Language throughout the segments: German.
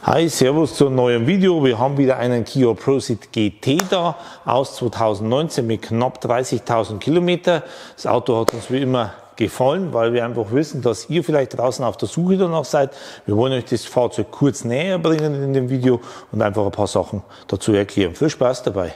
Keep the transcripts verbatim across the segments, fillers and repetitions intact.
Hi, servus zu einem neuen Video. Wir haben wieder einen Kia Proceed G T da aus zweitausendneunzehn mit knapp dreißigtausend Kilometer. Das Auto hat uns wie immer gefallen, weil wir einfach wissen, dass ihr vielleicht draußen auf der Suche danach seid. Wir wollen euch das Fahrzeug kurz näher bringen in dem Video und einfach ein paar Sachen dazu erklären. Viel Spaß dabei!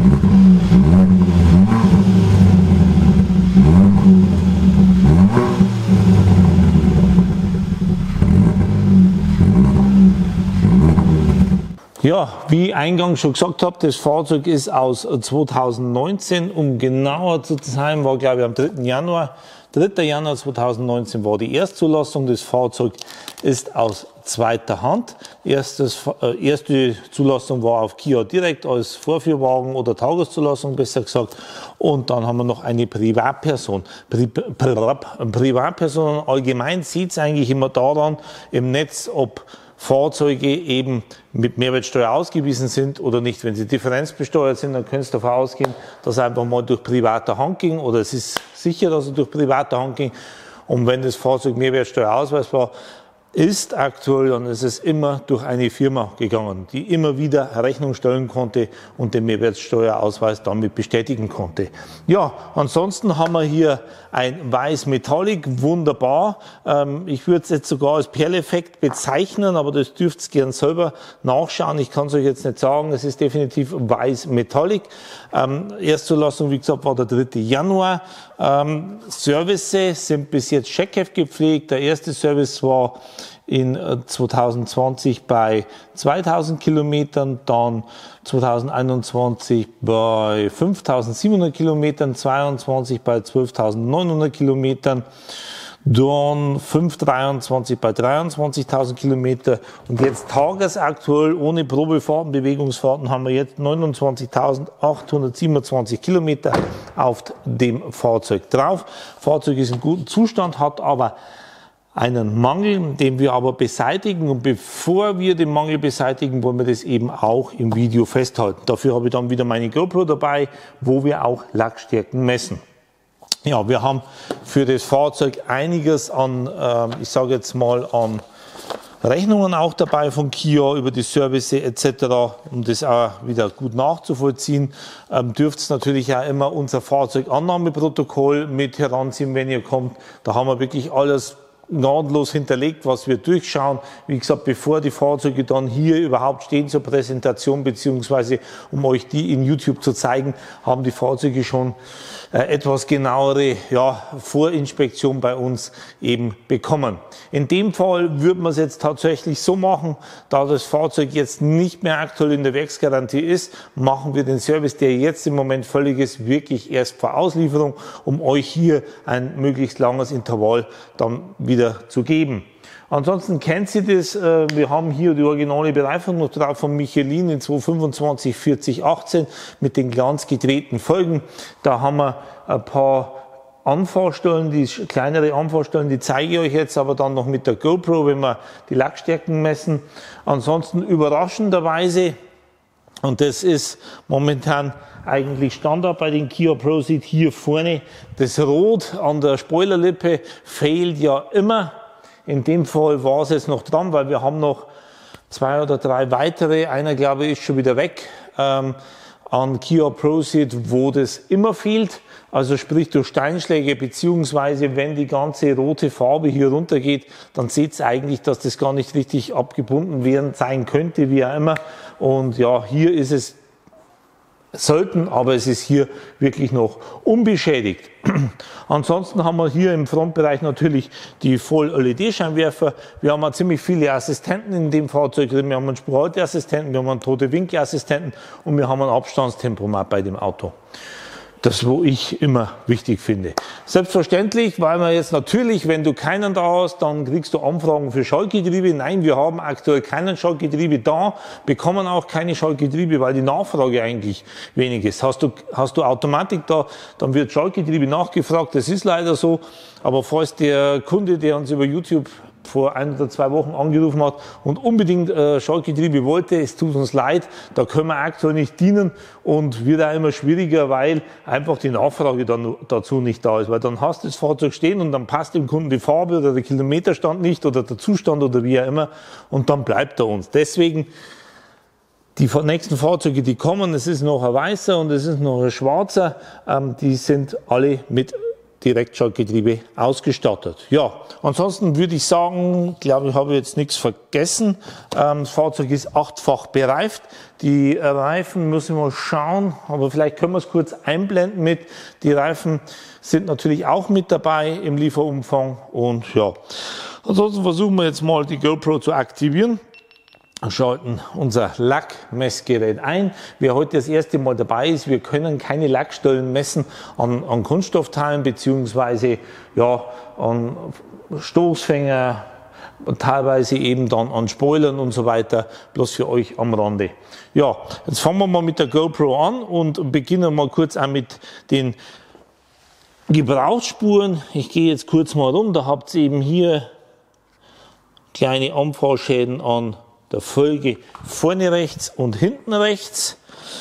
Ja, wie eingangs schon gesagt habe, das Fahrzeug ist aus zweitausendneunzehn, um genauer zu sein, war glaube ich am dritten Januar. dritter Januar zweitausendneunzehn war die Erstzulassung. Das Fahrzeug ist aus zweiter Hand. Erstes, äh, erste Zulassung war auf Kia direkt als Vorführwagen oder Tageszulassung besser gesagt. Und dann haben wir noch eine Privatperson. Pri Pri Privatpersonen allgemein sieht es eigentlich immer daran im Netz, ob Fahrzeuge eben mit Mehrwertsteuer ausgewiesen sind oder nicht. Wenn sie differenzbesteuert sind, dann können Sie davon ausgehen, dass er einfach mal durch private Hand ging, oder es ist sicher, dass er durch private Hand ging. Und wenn das Fahrzeug Mehrwertsteuer ausweisbar ist aktuell, dann ist es immer durch eine Firma gegangen, die immer wieder Rechnung stellen konnte und den Mehrwertsteuerausweis damit bestätigen konnte. Ja, ansonsten haben wir hier ein Weiß Metallic, wunderbar. Ähm, ich würde es jetzt sogar als Perleffekt bezeichnen, aber das dürft ihr gern selber nachschauen. Ich kann es euch jetzt nicht sagen, es ist definitiv Weiß Metallic. Ähm, Erstzulassung, wie gesagt, war der dritte Januar. Ähm, Services sind bis jetzt Scheckheft gepflegt. Der erste Service war in zweitausendzwanzig bei zweitausend Kilometern, dann zweitausendeinundzwanzig bei fünftausendsiebenhundert Kilometern, zweiundzwanzig bei zwölftausendneunhundert Kilometern, dann fünf dreiundzwanzig bei dreiundzwanzigtausend Kilometer und jetzt tagesaktuell ohne Probefahrten, Bewegungsfahrten haben wir jetzt neunundzwanzigtausendachthundertsiebenundzwanzig Kilometer auf dem Fahrzeug drauf. Fahrzeug ist in gutem Zustand, hat aber einen Mangel, den wir aber beseitigen, und bevor wir den Mangel beseitigen, wollen wir das eben auch im Video festhalten. Dafür habe ich dann wieder meine GoPro dabei, wo wir auch Lackstärken messen. Ja, wir haben für das Fahrzeug einiges an, äh, ich sage jetzt mal, an Rechnungen auch dabei von Kia über die Service et cetera, um das auch wieder gut nachzuvollziehen. Ähm, dürft ihr natürlich auch immer unser Fahrzeugannahmeprotokoll mit heranziehen, wenn ihr kommt. Da haben wir wirklich alles gnadenlos hinterlegt, was wir durchschauen. Wie gesagt, bevor die Fahrzeuge dann hier überhaupt stehen zur Präsentation, beziehungsweise um euch die in YouTube zu zeigen, haben die Fahrzeuge schon äh, etwas genauere ja, Vorinspektion bei uns eben bekommen. In dem Fall würde man es jetzt tatsächlich so machen, da das Fahrzeug jetzt nicht mehr aktuell in der Werksgarantie ist, machen wir den Service, der jetzt im Moment völlig ist, wirklich erst vor Auslieferung, um euch hier ein möglichst langes Intervall dann wieder wieder zu geben. Ansonsten kennt ihr das, wir haben hier die originale Bereifung noch drauf von Michelin in zweihundertfünfundzwanzig vierzig achtzehn mit den glanzgedrehten Felgen. Da haben wir ein paar Anfahrstellen, die kleinere Anfahrstellen, die zeige ich euch jetzt aber dann noch mit der GoPro, wenn wir die Lackstärken messen. Ansonsten überraschenderweise, und das ist momentan eigentlich Standard bei den Kia Proceed, hier vorne das Rot an der Spoilerlippe fehlt ja immer. In dem Fall war es jetzt noch dran, weil wir haben noch zwei oder drei weitere, einer glaube ich ist schon wieder weg, ähm, an Kia Proceed, wo das immer fehlt. Also sprich durch Steinschläge, beziehungsweise wenn die ganze rote Farbe hier runter geht, dann seht ihr eigentlich, dass das gar nicht richtig abgebunden werden sein könnte, wie auch immer. Und ja, hier ist es selten, aber es ist hier wirklich noch unbeschädigt. Ansonsten haben wir hier im Frontbereich natürlich die Voll-L E D-Scheinwerfer. Wir haben ziemlich viele Assistenten in dem Fahrzeug drin. Wir haben einen Spurhalteassistenten, wir haben einen Tote-Winkel-Assistenten und wir haben ein Abstandstempomat bei dem Auto. Das, wo ich immer wichtig finde. Selbstverständlich, weil man jetzt natürlich, wenn du keinen da hast, dann kriegst du Anfragen für Schaltgetriebe. Nein, wir haben aktuell keinen Schaltgetriebe da, bekommen auch keine Schaltgetriebe, weil die Nachfrage eigentlich wenig ist. Hast du, hast du Automatik da, dann wird Schaltgetriebe nachgefragt. Das ist leider so. Aber falls der Kunde, der uns über YouTube vor ein oder zwei Wochen angerufen hat und unbedingt äh, Schaltgetriebe wollte. Es tut uns leid, da können wir aktuell nicht dienen und wird auch immer schwieriger, weil einfach die Nachfrage dann dazu nicht da ist. Weil dann hast du das Fahrzeug stehen und dann passt dem Kunden die Farbe oder der Kilometerstand nicht oder der Zustand oder wie auch immer und dann bleibt er uns. Deswegen die nächsten Fahrzeuge, die kommen, es ist noch ein weißer und es ist noch ein schwarzer, ähm, die sind alle mit Direktschaltgetriebe ausgestattet. Ja, ansonsten würde ich sagen, glaube ich, habe ich jetzt nichts vergessen. Ähm, das Fahrzeug ist achtfach bereift. Die Reifen müssen wir mal schauen, aber vielleicht können wir es kurz einblenden mit. Die Reifen sind natürlich auch mit dabei im Lieferumfang und ja. Ansonsten versuchen wir jetzt mal die GoPro zu aktivieren. Schalten unser Lackmessgerät ein. Wer heute das erste Mal dabei ist, wir können keine Lackstellen messen an, an Kunststoffteilen beziehungsweise ja, an Stoßfänger, teilweise eben dann an Spoilern und so weiter, bloß für euch am Rande. Ja, jetzt fangen wir mal mit der GoPro an und beginnen mal kurz auch mit den Gebrauchsspuren. Ich gehe jetzt kurz mal rum, da habt ihr eben hier kleine Anfahrschäden an der Folge vorne rechts und hinten rechts.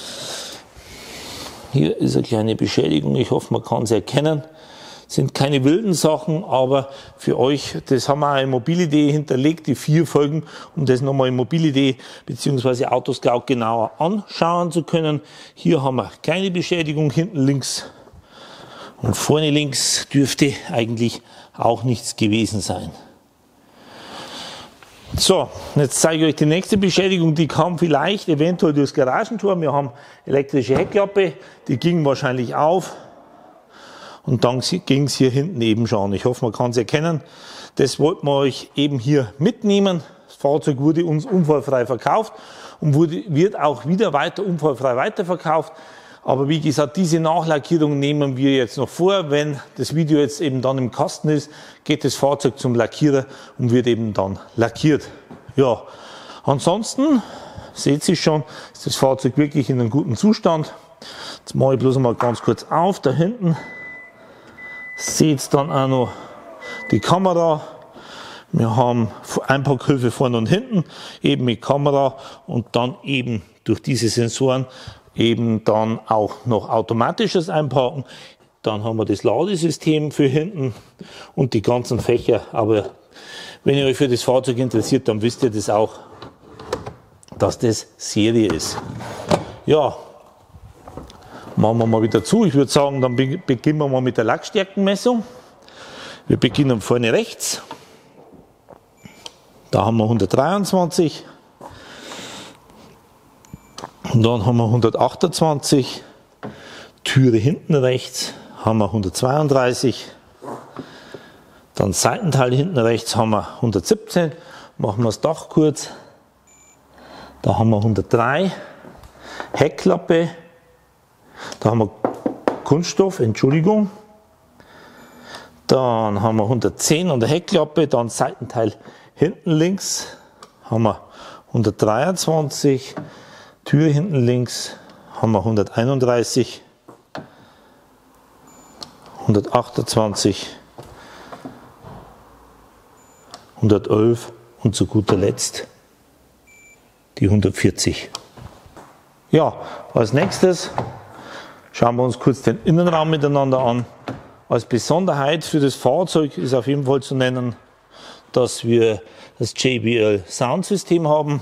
Hier ist eine kleine Beschädigung, ich hoffe, man kann es erkennen. Sind keine wilden Sachen, aber für euch, das haben wir auch in Mobilidee hinterlegt, die vier Folgen, um das nochmal in Mobilidee bzw. Autoscout genauer anschauen zu können. Hier haben wir keine Beschädigung, hinten links und vorne links dürfte eigentlich auch nichts gewesen sein. So, jetzt zeige ich euch die nächste Beschädigung, die kam vielleicht eventuell durchs Garagentor. Wir haben elektrische Heckklappe, die ging wahrscheinlich auf und dann ging es hier hinten eben schon. Ich hoffe, man kann es erkennen. Das wollten wir euch eben hier mitnehmen. Das Fahrzeug wurde uns unfallfrei verkauft und wurde, wird auch wieder weiter unfallfrei weiterverkauft. Aber wie gesagt, diese Nachlackierung nehmen wir jetzt noch vor. Wenn das Video jetzt eben dann im Kasten ist, geht das Fahrzeug zum Lackierer und wird eben dann lackiert. Ja, ansonsten seht ihr schon, ist das Fahrzeug wirklich in einem guten Zustand. Jetzt mache ich bloß mal ganz kurz auf. Da hinten seht ihr dann auch noch die Kamera. Wir haben Einparkhilfe vorne und hinten, eben mit Kamera und dann eben durch diese Sensoren eben dann auch noch automatisches Einparken. Dann haben wir das Ladesystem für hinten und die ganzen Fächer. Aber wenn ihr euch für das Fahrzeug interessiert, dann wisst ihr das auch, dass das Serie ist. Ja, machen wir mal wieder zu. Ich würde sagen, dann beginnen wir mal mit der Lackstärkenmessung. Wir beginnen vorne rechts. Da haben wir hundertdreiundzwanzig. Und dann haben wir hundertachtundzwanzig, Türe hinten rechts haben wir hundertzweiunddreißig, dann Seitenteil hinten rechts haben wir hundertsiebzehn, machen wir das Dach kurz, da haben wir hundertdrei, Heckklappe, da haben wir Kunststoff, Entschuldigung, dann haben wir hundertzehn an der Heckklappe, dann Seitenteil hinten links haben wir hundertdreiundzwanzig, Tür hinten links haben wir hunderteinunddreißig, hundertachtundzwanzig, hundertelf und zu guter Letzt die hundertvierzig. Ja, als nächstes schauen wir uns kurz den Innenraum miteinander an. Als Besonderheit für das Fahrzeug ist auf jeden Fall zu nennen, dass wir das J B L Soundsystem haben.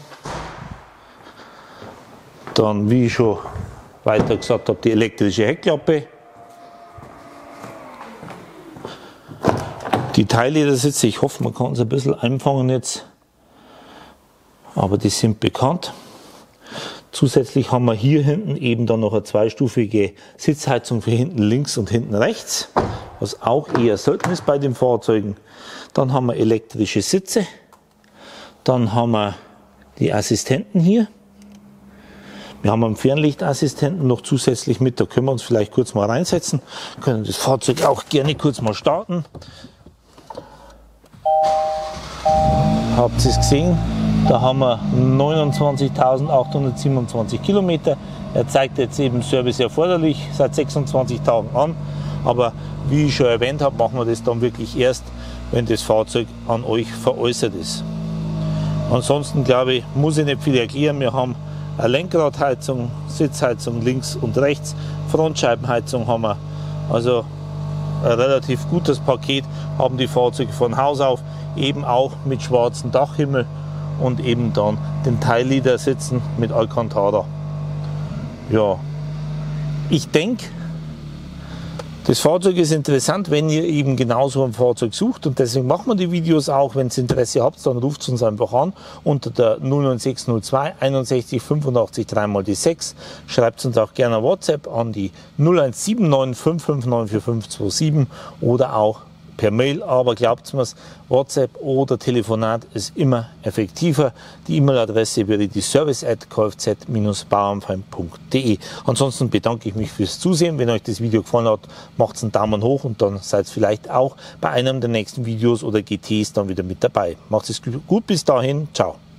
Dann, wie ich schon weiter gesagt habe, die elektrische Heckklappe. Die Teilledersitze, ich hoffe, man kann es ein bisschen einfangen jetzt, aber die sind bekannt. Zusätzlich haben wir hier hinten eben dann noch eine zweistufige Sitzheizung für hinten links und hinten rechts, was auch eher selten ist bei den Fahrzeugen. Dann haben wir elektrische Sitze. Dann haben wir die Assistenten hier. Wir haben einen Fernlichtassistenten noch zusätzlich mit, da können wir uns vielleicht kurz mal reinsetzen, können das Fahrzeug auch gerne kurz mal starten. Habt ihr es gesehen? Da haben wir neunundzwanzigtausendachthundertsiebenundzwanzig Kilometer. Er zeigt jetzt eben Service erforderlich seit sechsundzwanzig Tagen an, aber wie ich schon erwähnt habe, machen wir das dann wirklich erst, wenn das Fahrzeug an euch veräußert ist. Ansonsten glaube ich, muss ich nicht viel erklären. Wir haben eine Lenkradheizung, Sitzheizung links und rechts, Frontscheibenheizung haben wir. Also ein relativ gutes Paket haben die Fahrzeuge von Haus auf, eben auch mit schwarzem Dachhimmel und eben dann den Teilledersitzen mit Alcantara. Ja, ich denke, das Fahrzeug ist interessant, wenn ihr eben genauso ein Fahrzeug sucht, und deswegen machen wir die Videos auch. Wenn ihr Interesse habt, dann ruft uns einfach an unter der null neun sechs null zwei einundsechzig fünfundachtzig drei mal die sechs. Schreibt uns auch gerne WhatsApp an die null eins sieben neun fünf fünf neun vier fünf zwei sieben oder auch per Mail, aber glaubt mir's, WhatsApp oder Telefonat ist immer effektiver. Die E-Mail-Adresse wäre die service at kfz dash bauernfein punkt de. Ansonsten bedanke ich mich fürs Zusehen. Wenn euch das Video gefallen hat, macht einen Daumen hoch und dann seid ihr vielleicht auch bei einem der nächsten Videos oder G Ts dann wieder mit dabei. Macht es gut, bis dahin, ciao.